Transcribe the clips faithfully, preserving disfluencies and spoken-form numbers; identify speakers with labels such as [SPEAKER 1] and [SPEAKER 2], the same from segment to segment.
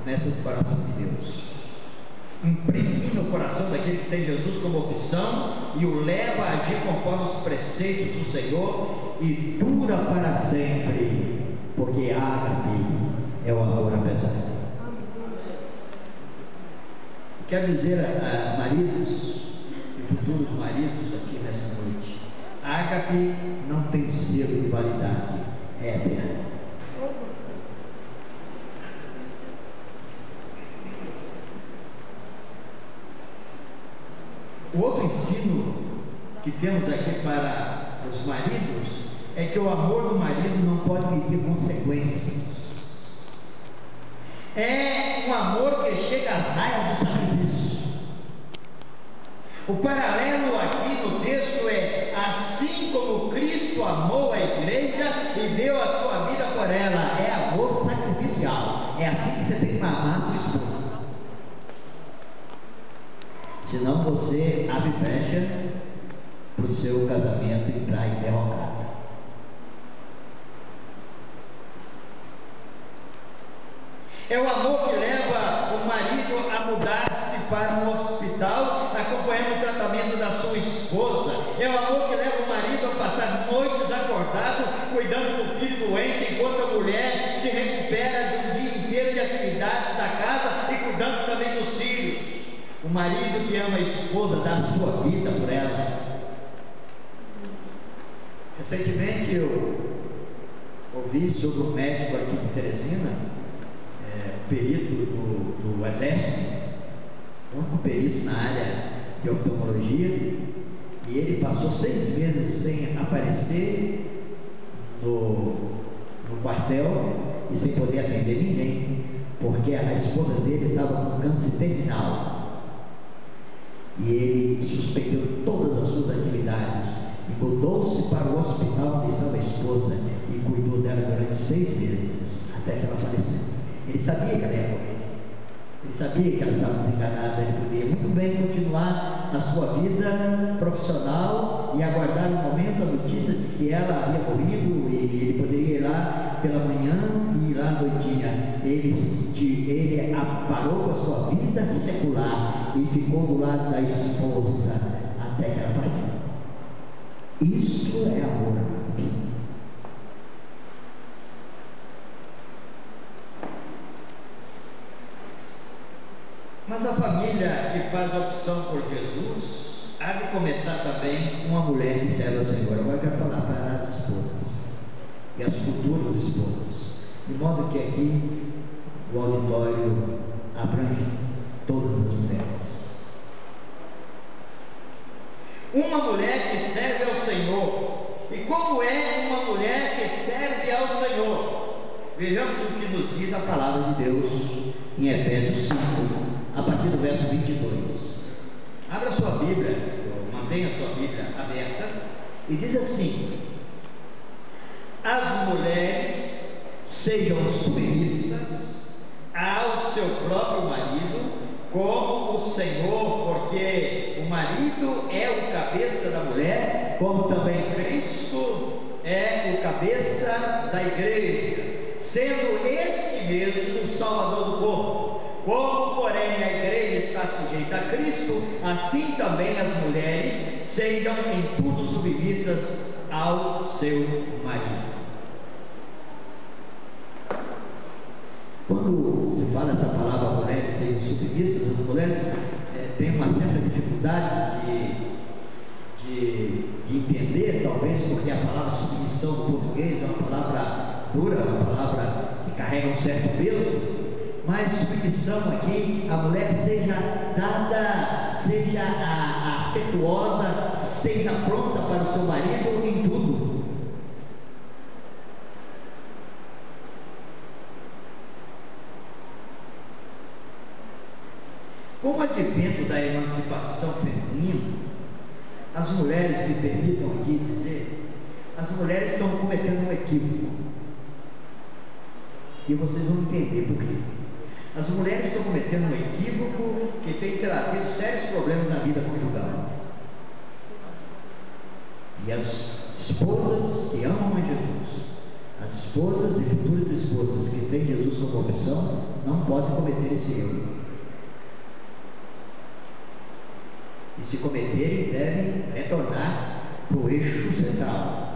[SPEAKER 1] Começa do coração de Deus. Impregna o coração daquele que tem Jesus como opção e o leva a agir conforme os preceitos do Senhor, e dura para sempre, porque ágape é o amor apesar. Quero dizer a, a maridos e futuros maridos aqui nessa noite: ágape não tem selo de validade, é eterno. O outro ensino que temos aqui para os maridos é que o amor do marido não pode medir consequências. É um amor que chega às raias do sacrifício. O paralelo aqui no texto é: assim como Cristo amou a igreja e deu a sua vida por ela. É amor sacrificial. É assim que você tem que amar a sua esposa. Senão você abre brecha para o seu casamento entrar em derrocada. É o amor que leva o marido a mudar-se para um hospital, acompanhando o tratamento da sua esposa. É o amor que leva o marido a passar noites acordado, cuidando do filho doente, enquanto a mulher se recupera de um dia inteiro de atividades da casa e cuidando também dos filhos. O marido que ama a esposa dá a sua vida por ela. Recentemente eu ouvi sobre um médico aqui de Teresina, é, perito do, do Exército, um perito na área de oftalmologia, e ele passou seis meses sem aparecer no, no quartel e sem poder atender ninguém, porque a esposa dele estava com câncer terminal. E ele suspendeu todas as suas atividades e mudou-se para o hospital onde estava a esposa e cuidou dela durante seis meses, até que ela faleceu. Ele sabia que ela ia morrer, ele sabia que ela estava desenganada, ele podia muito bem continuar na sua vida profissional e aguardar o momento, a notícia de que ela havia morrido, e ele poderia ir lá pela manhã e ir lá à noitinha. Ele, ele parou com a sua vida secular e ficou do lado da esposa até que ela partiu. Isso é amor, amado. Mas a família que faz a opção por Jesus há de começar também uma mulher que serve ao Senhor. Agora eu quero falar para as esposas e as futuras esposas, de modo que aqui o auditório abrange todas as mulheres. Uma mulher que serve ao Senhor. E como é uma mulher que serve ao Senhor? Vejamos o que nos diz a palavra de Deus em Efésios cinco, a partir do verso vinte e dois. Abra sua Bíblia, mantenha sua Bíblia aberta, e diz assim: as mulheres sejam submissas ao seu próprio marido, como o Senhor, porque o marido é o cabeça da mulher, como também Cristo é o cabeça da igreja, sendo esse mesmo o Salvador do corpo. Como, porém, a igreja está sujeita a Cristo, assim também as mulheres sejam em tudo submissas ao seu marido. Quando se fala essa palavra, mulheres sejam submissas, as mulheres é, têm uma certa dificuldade de, de, de entender, talvez porque a palavra submissão no português é uma palavra dura, uma palavra que carrega um certo peso. Mas submissão aqui, a mulher seja dada, seja a, a afetuosa, seja pronta para o seu marido em tudo. Com o advento da emancipação feminina, as mulheres, me permitam aqui dizer, as mulheres estão cometendo um equívoco. E vocês vão entender por quê. As mulheres estão cometendo um equívoco que tem trazido sérios problemas na vida conjugal. E as esposas que amam a Jesus, as as esposas e futuras esposas que têm Jesus como opção não podem cometer esse erro. E se cometerem, devem retornar para o eixo central.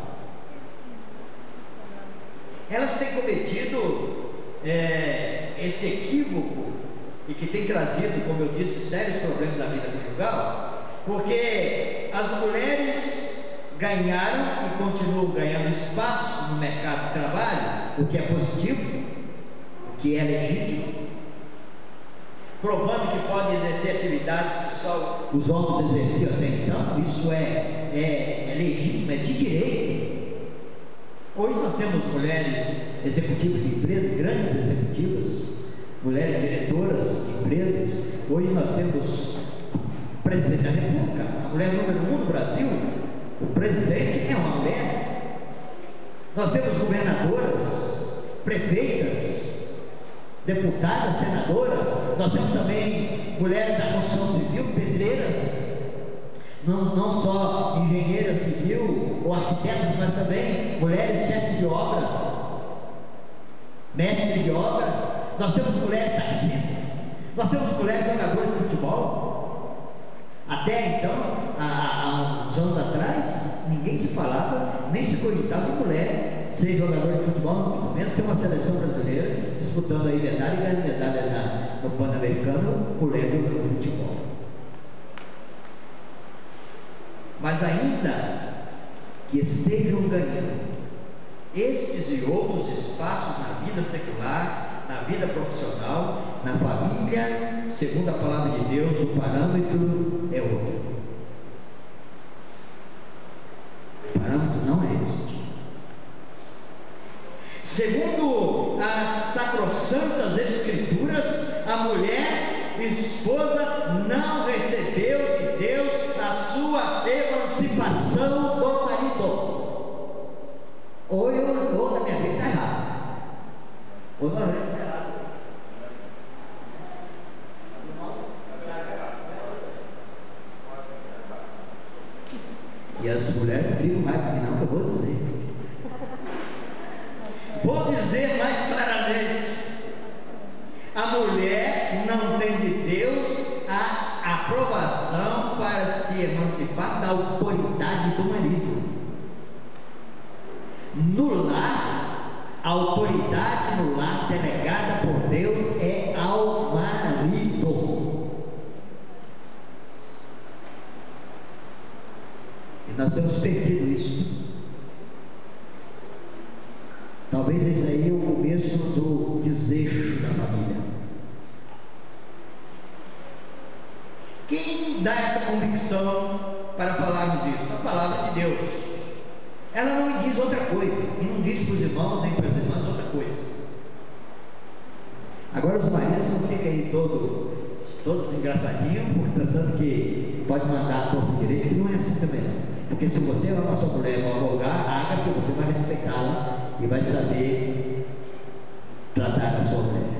[SPEAKER 1] Elas têm cometido é, esse equívoco e que tem trazido, como eu disse, sérios problemas da vida conjugal, porque as mulheres ganharam e continuam ganhando espaço no mercado de trabalho, o que é positivo, o que é legítimo, provando que podem exercer atividades que só os homens exerciam até então. Isso é, é, é legítimo, é de direito. Hoje nós temos mulheres executivas de empresas, grandes executivas, mulheres diretoras de empresas. Hoje nós temos o presidente da República, a mulher número um no Brasil. O presidente é uma mulher. Nós temos governadoras, prefeitas, deputadas, senadoras. Nós temos também mulheres da construção civil, pedreiras, não, não só engenheiras civil ou arquitetas, mas também mulheres chefes de obra, mestres de obra. Nós temos mulheres taxistas, nós temos mulheres jogadoras de futebol. Até então, há, há uns anos atrás, ninguém se falava, nem se cogitava de mulher ser jogador de futebol, muito menos ter uma seleção brasileira disputando aí medalha e ganhando medalha na, no Pan-Americano, mulher jogando futebol. Mas ainda que estejam ganhando estes e outros espaços na vida secular, na vida profissional, na família, segundo a palavra de Deus, o parâmetro é outro. O parâmetro não é este. Segundo as sacrossantas Escrituras, a mulher esposa não recebeu de Deus a sua emancipação do marido. Ou eu, ou na minha vida está errado, ou não está errado. E as mulheres não ficam mais para mim não, que eu vou dizer. Vou dizer mais claramente: a mulher não tem de Deus a aprovação para se emancipar da autoridade do marido. No lar, a autoridade no lar delegada por Deus é ao marido. E nós temos perdido isso. Talvez esse aí é o começo do deseixo da família. Quem dá essa convicção para falarmos isso? A palavra de Deus. Ela não diz outra coisa, e não diz para os irmãos nem para as irmãs outra coisa. Agora os maridos não ficam aí todo, todos engraçadinhos, pensando que pode mandar a torta direito, que não é assim também. Porque se você ama a sua mulher, vai almogar, haga, que você vai respeitá-la e vai saber tratar a sua mulher.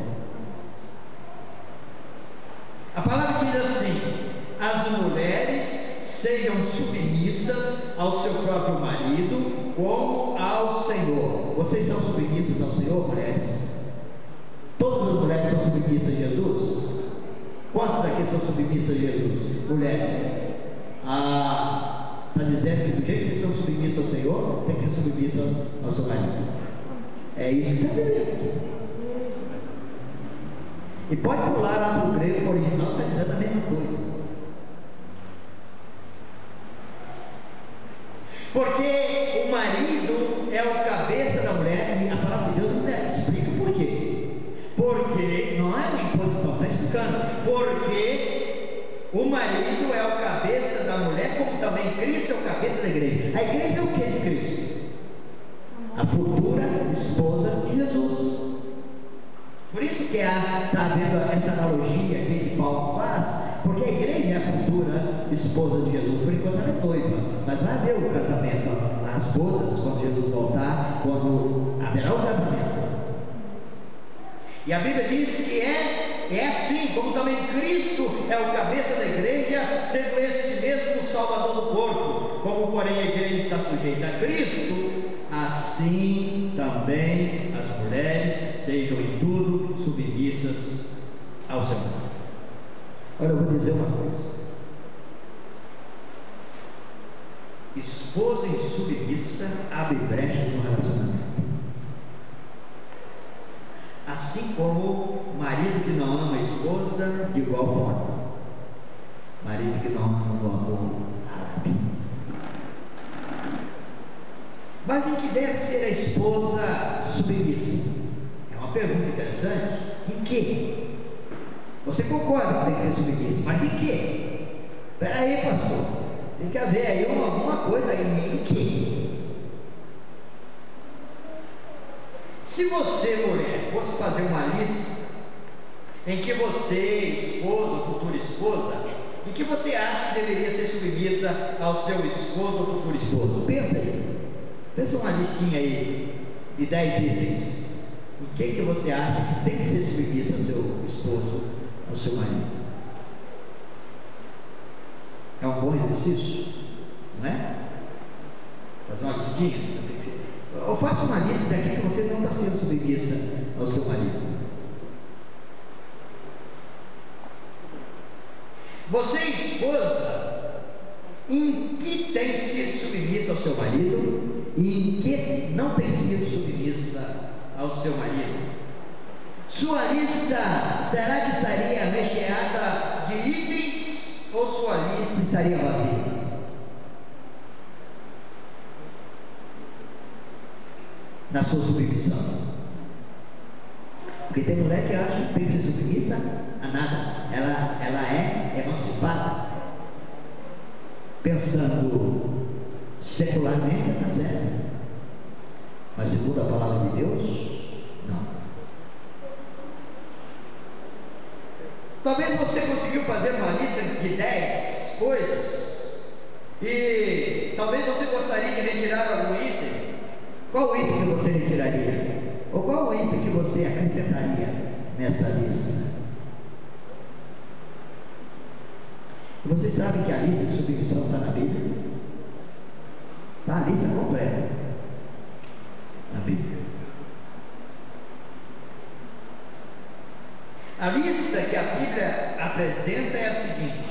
[SPEAKER 1] A palavra diz assim: as mulheres sejam submissas ao seu próprio marido como ao Senhor. Vocês são submissas ao Senhor, mulheres? Todas as mulheres são submissas a Jesus? Quantas aqui são submissas a Jesus? Mulheres. Ah, está dizendo que do jeito que vocês são submissas ao Senhor, tem que ser submissa ao seu marido. É isso que está dizendo. E pode pular lá no grego original, está dizendo a mesma coisa. Porque o marido é o cabeça da mulher, e a palavra de Deus não explica por quê. Porque não é uma imposição, está explicando. Porque o marido é o cabeça da mulher, como também Cristo é o cabeça da igreja. A igreja é o que de Cristo? A futura esposa de Jesus. Por isso que está havendo essa analogia aqui que Paulo faz, porque a igreja é a futura esposa de Jesus. Por enquanto ela é noiva, mas vai haver o casamento, as bodas, quando Jesus voltar, quando haverá o casamento. E a Bíblia diz que é, é assim, como também Cristo é o cabeça da igreja, sendo esse mesmo o salvador do corpo. Como porém a igreja está sujeita a Cristo, assim também as mulheres sejam em tudo submissas ao seu marido. Olha, eu vou dizer uma coisa: esposa insubmissa abre brechas no relacionamento, assim como marido que não ama a esposa, de igual forma. Marido que não ama o amor árabe. Mas em que deve ser a esposa submissa? É uma pergunta interessante. Em que? Você concorda que tem que ser submissa, mas em que? Espera aí, pastor, tem que haver aí uma, alguma coisa aí. Em que? Se você, mulher, fosse fazer uma lista em que você, esposa, futura esposa, em que você acha que deveria ser submissa ao seu esposo ou futuro esposo, pensa aí, pensa uma listinha aí de dez itens. Em quem que você acha que tem que ser submissa ao seu esposo, ao seu marido? É um bom exercício, não é? Fazer uma listinha. Ou faça uma lista daquilo que você não está sendo submissa ao seu marido. Você, esposa, em que tem sido submissa ao seu marido e em que não tem sido submissa ao seu marido? Sua lista será que estaria recheada de itens ou sua lista estaria vazia? Na sua submissão. Porque tem mulher que acha que tem que ser submissa a nada. Ela, ela é emancipada, pensando secularmente, está certo, mas segundo a palavra de Deus, não. Talvez você conseguiu fazer uma lista de dez coisas e talvez você gostaria de retirar algum item. Qual o item que você retiraria? Ou qual o item que você acrescentaria nessa lista? Vocês sabem que a lista de submissão está na Bíblia? Está a lista completa na Bíblia. A lista que a Bíblia apresenta é a seguinte: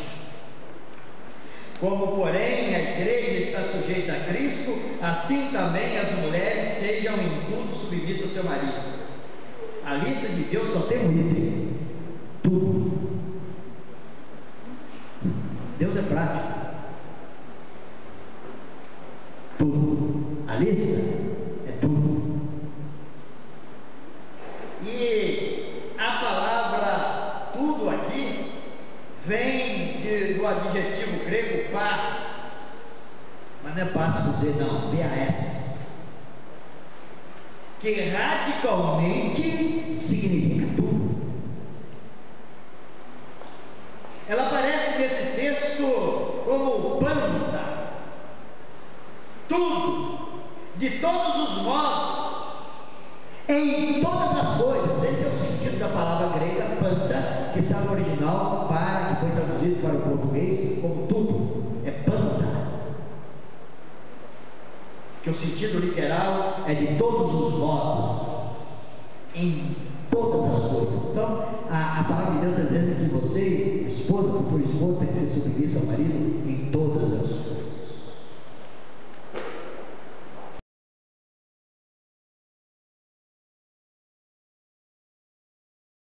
[SPEAKER 1] como porém a igreja está sujeita a Cristo, assim também as mulheres sejam em tudo submissas ao seu marido. A lista de Deus só tem um item: tudo. Deus é prático. Tudo. A lista é tudo. E a palavra tudo aqui vem de, do adjetivo grego paz, mas não é paz com Z não, P A S, que radicalmente significa tudo. Ela aparece nesse texto como planta, tudo, de todos os modos, em todas as coisas. Esse é o sentido da palavra grega panta, que está no original, para, que foi traduzido para o português como tudo, é panta, que o sentido literal é de todos os modos, em todas as coisas. Então a, a palavra de Deus está dizendo que você, esposa, futuro esposa, tem que ser submissa ao marido em todas as coisas.